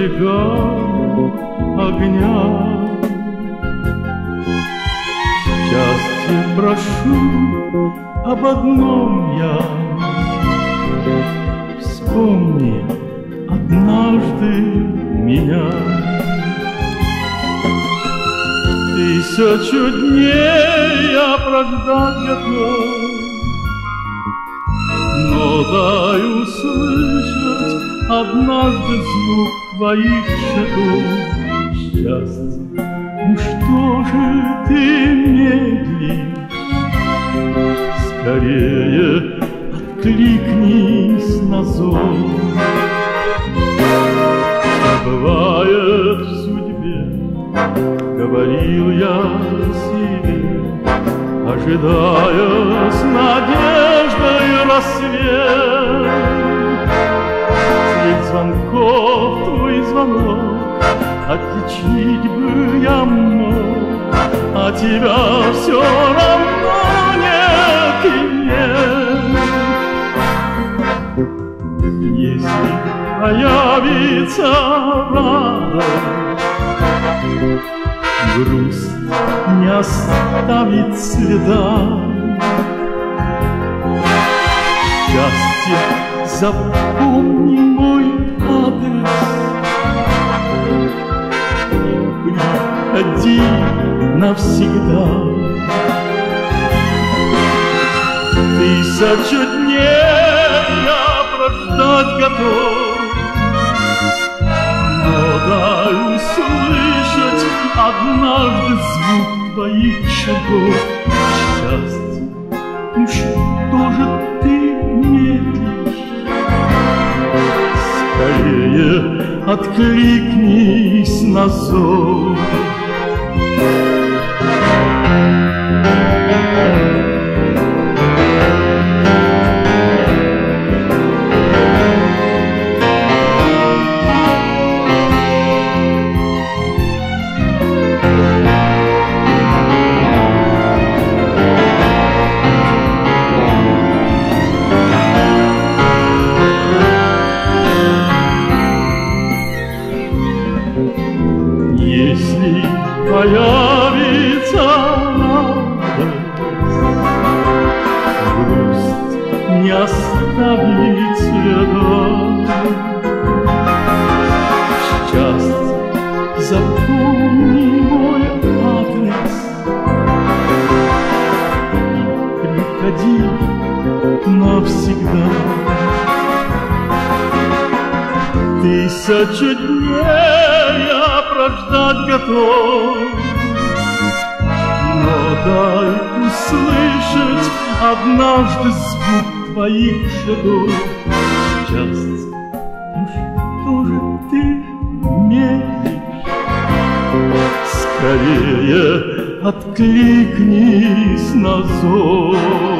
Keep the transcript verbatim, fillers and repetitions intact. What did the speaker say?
зажигая огня. Счастье прошу об одном я: вспомни однажды меня. Тысячу дней я прождать готов, но дай услышать однажды звук твоих шагов. Счастье, ну что же ты медлишь? Скорее откликнись на зов. Бывает в судьбе, говорил я себе, ожидая с надеждой рассвет. Средь звонков твой звонок отличить бы я мог, а тебя все равно нет и нет. Если появится радость, грусть не оставит следа. Счастье, запомни мой адрес, приходи навсегда. Тысячу дней я прождать готов, но дай услышать однажды звук твоих шагов. Счастье, ну что же ты медлишь? Скорее откликнись на зов. Если появится радость, грусть не оставит следа. Счастье, запомни мой адрес и приходи навсегда. Тысячу дней я прождать готов, но дай услышать однажды звук твоих шагов. Счастье, ну что же ты медлишь? Скорее откликнись на зов.